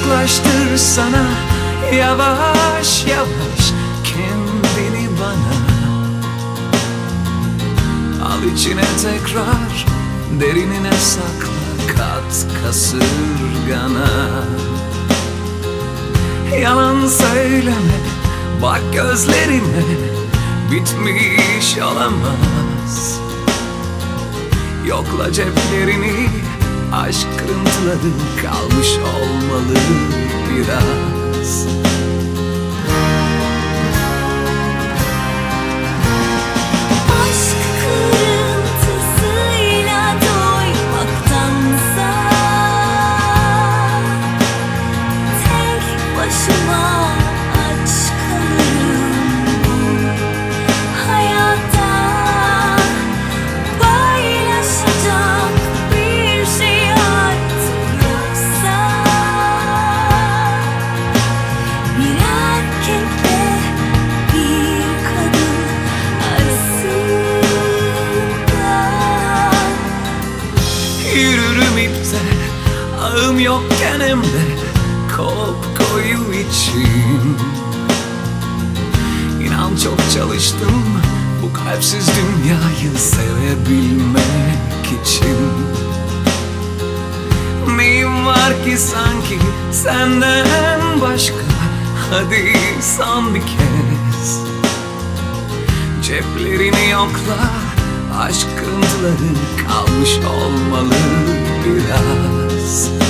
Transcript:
Yaklaştır sana yavaş yavaş kendini bana. Al içine tekrar, derinine sakla, kat kasırgana. Yalan söyleme, bak gözlerime, bitmiş olamaz. Yokla ceplerini, aşk kırıntıları kalmış olmalı biraz. Aşk kırıntısıyla doymaktansa tek başıma aç kalırım. Hayatta paylaşacak bir şey artık yoksa, bir erkekle bir kadın arasında. Yürürüm ipte, ağım yokken hem de kop koyu için. İnan çok çalıştım bu kalpsiz dünyayı sevebilmek için. Neyim var ki sanki senden başka? Hadi son bir kez ceplerini yokla, aşk kırıntıları kalmış olmalı biraz.